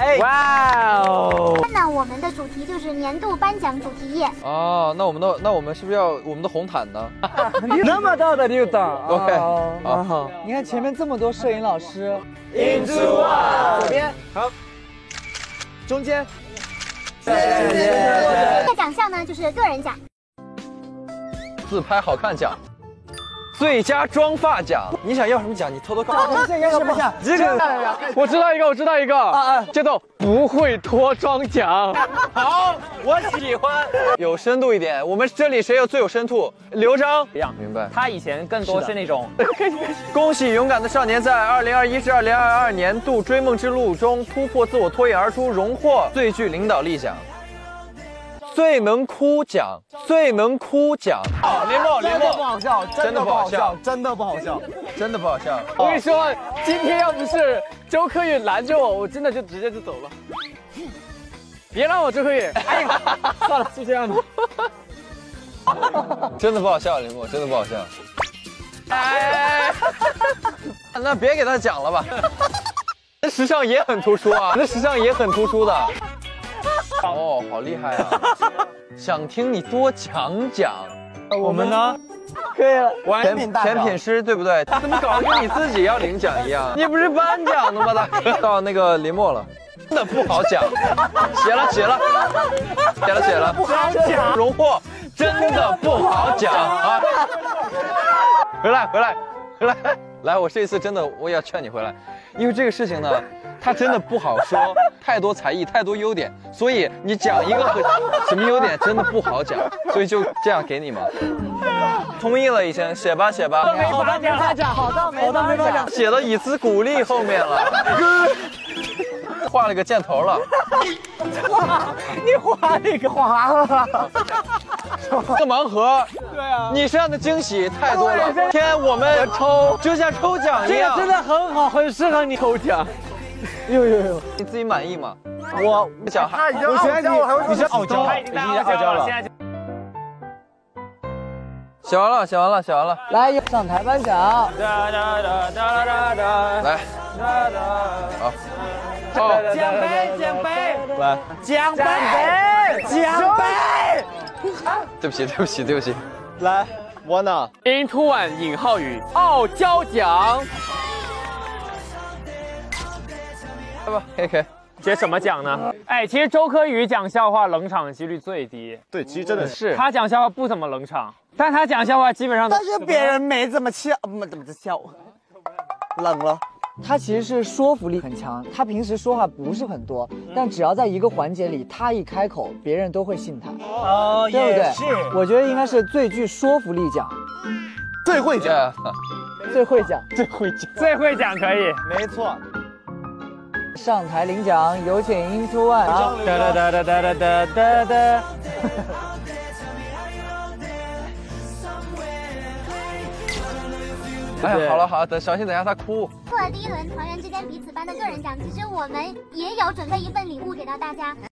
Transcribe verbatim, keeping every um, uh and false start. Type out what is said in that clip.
哎，哇哦！ 那我们的主题就是年度颁奖主题页。 哦，那我们的那我们是不是要我们的红毯呢？ 那么大的六档 ，OK， 好好。你看前面这么多摄影老师， 印出啊， 左边好，中间， 谢谢。这个奖项呢就是个人奖， 自拍好看奖。 最佳妆发奖，你想要什么奖？你偷偷告诉我。 这个什么奖？这个我知道一个，我知道一个啊啊，叫做不会脱妆奖。 好，我喜欢。有深度一点，我们这里谁有最有深度？刘璋。 一样， 明白。 他以前更多是那种。 恭喜勇敢的少年在二零二一至二零二二年度追梦之路中突破自我，脱颖而出，荣获最具领导力奖。 最能哭奖，最能哭奖。好，林默，林默不好笑，真的不好笑，真的不好笑， 真的不好笑。 我跟你说，今天要不是周柯宇拦着我，我真的就直接就走了。别让我周柯宇，哎呀，算了，就这样吧。 真的不好笑，林默，真的不好笑。哎，那别给他讲了吧。那时尚也很突出啊，那时尚也很突出的。 哦，好厉害啊！想听你多讲讲。 我们呢？可以了， 甜品甜品师对不对？怎么搞得跟你自己要领奖一样？你不是颁奖的吗？大哥，到那个林默了，真的不好讲。写了写了，写了写了， 不好讲。 荣获真的不好讲啊！回来回来回来，来，我这一次真的我也要劝你回来，因为这个事情呢。 他真的不好说，太多才艺，太多优点，所以你讲一个和什么优点真的不好讲，所以就这样给你嘛。同意了，已经写吧写吧。 好到没法讲，好到没法讲， 写到以资鼓励后面了，画了个箭头了。 你画了一个花了。 这盲盒， 对啊， 你身上的惊喜太多了。天，我们抽就像抽奖一样， 这个真的很好，很适合你抽奖。 呦呦呦！ 你自己满意吗？ 我讲， 他已经傲娇了，你是傲娇了， 已经傲娇了。 写完了，写完了，写完了。 来，上台颁奖。 来，好，好， 奖杯，奖杯， 来， 奖杯，奖杯。 对不起，对不起，对不起。 来，我呢 ？Into One 尹浩宇傲娇奖。 来吧，可以可以。 这什么奖呢？哎，其实周柯宇讲笑话冷场的几率最低。 对，其实真的是他讲笑话不怎么冷场，但他讲笑话基本上都。 但是别人没怎么笑，不怎么笑，冷了。他其实是说服力很强，他平时说话不是很多，但只要在一个环节里，他一开口，别人都会信他。哦，对不对？是。我觉得应该是最具说服力奖， 最会讲， 最会讲， 最会讲，最会讲可以， 没错。 上台领奖，有请Into One。 哒哒哒哒哒哒哒哒哒。 哎呀，好了好了，等小心，等一下他哭。 过了第一轮团员之间彼此颁的个人奖，其实我们也有准备一份礼物给到大家。